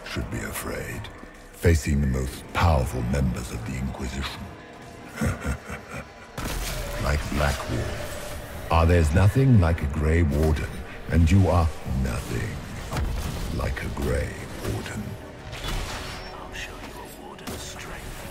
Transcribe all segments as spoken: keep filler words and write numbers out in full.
should be afraid, facing the most powerful members of the Inquisition. Like Black Wolf. Ah, there's nothing like a Grey Warden, and you are nothing like a Grey Warden. I'll show you a warden's strength.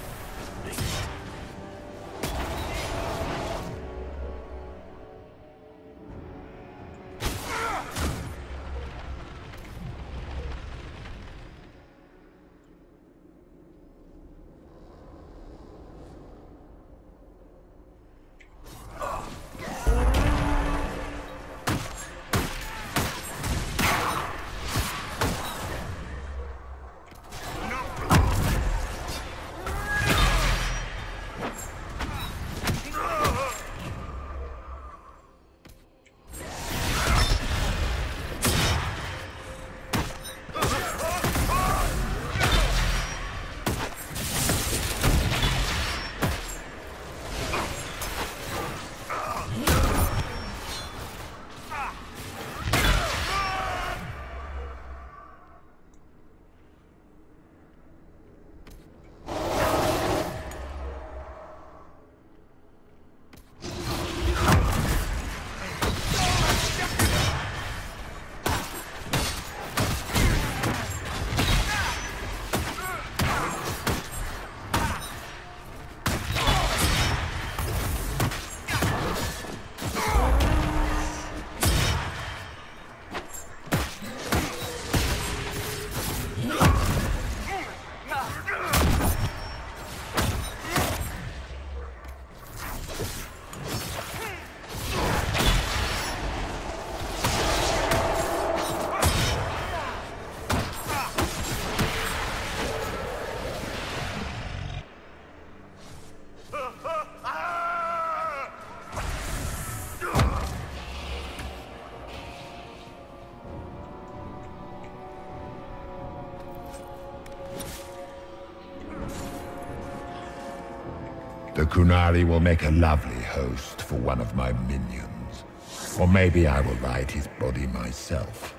The Kunari will make a lovely host for one of my minions. Or maybe I will ride his body myself.